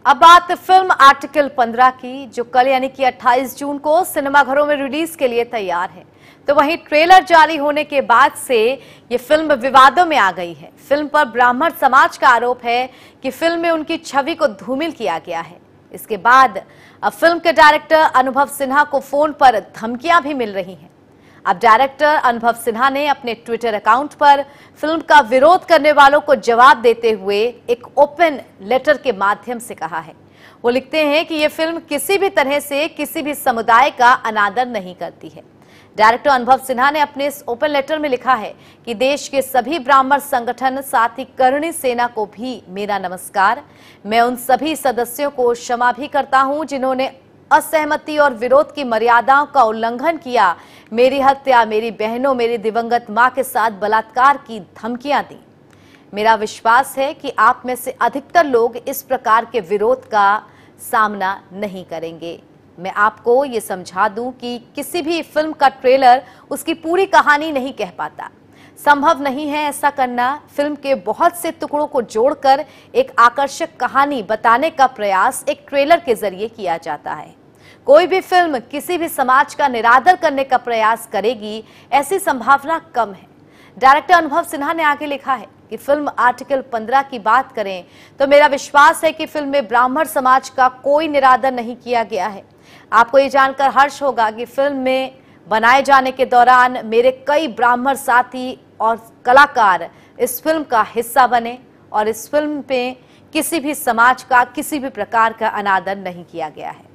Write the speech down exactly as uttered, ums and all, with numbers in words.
अब बात film article पंद्रह की, जो कल यानी कि अट्ठाईस जून को सिनेमाघरों में रिलीज के लिए तैयार है। तो वहीं ट्रेलर जारी होने के बाद से ये फिल्म विवादों में आ गई है। फिल्म पर ब्राह्मण समाज का आरोप है कि फिल्म में उनकी छवि को धूमिल किया गया है। इसके बाद अब फिल्म के डायरेक्टर अनुभव सिन्हा को फोन पर धमकियां भी मिल रही हैं। अब डायरेक्टर अनुभव सिन्हा ने अपने ट्विटर अकाउंट पर फिल्म का विरोध करने वालों को जवाब देते हुए एक ओपन लेटर के माध्यम से कहा है। वो लिखते हैं कि यह फिल्म किसी भी तरह से किसी भी समुदाय का अनादर नहीं करती है। डायरेक्टर अनुभव सिन्हा ने अपने इस ओपन लेटर में लिखा है कि देश के सभी ब्राह्मण संगठन, साथ ही करणी सेना को भी मेरा नमस्कार। मैं उन सभी सदस्यों को क्षमा भी करता हूं जिन्होंने असहमति और विरोध की मर्यादाओं का उल्लंघन किया, मेरी हत्या, मेरी बहनों, मेरी दिवंगत मां के साथ बलात्कार की धमकियां दी। मेरा विश्वास है कि आप में से अधिकतर लोग इस प्रकार के विरोध का सामना नहीं करेंगे। मैं आपको ये समझा दूं कि किसी भी फिल्म का ट्रेलर उसकी पूरी कहानी नहीं कह पाता। संभव नहीं है ऐसा करना। फिल्म के बहुत से टुकड़ों को जोड़कर एक आकर्षक कहानी बताने का प्रयास एक ट्रेलर के जरिए किया जाता है। कोई भी फिल्म किसी भी समाज का निरादर करने का प्रयास करेगी, ऐसी संभावना कम है। डायरेक्टर अनुभव सिन्हा ने आगे लिखा है कि फिल्म आर्टिकल पंद्रह की बात करें तो मेरा विश्वास है कि फिल्म में ब्राह्मण समाज का कोई निरादर नहीं किया गया है। आपको ये जानकर हर्ष होगा कि फिल्म में बनाए जाने के दौरान मेरे कई ब्राह्मण साथी और कलाकार इस फिल्म का हिस्सा बने और इस फिल्म में किसी भी समाज का किसी भी प्रकार का अनादर नहीं किया गया है।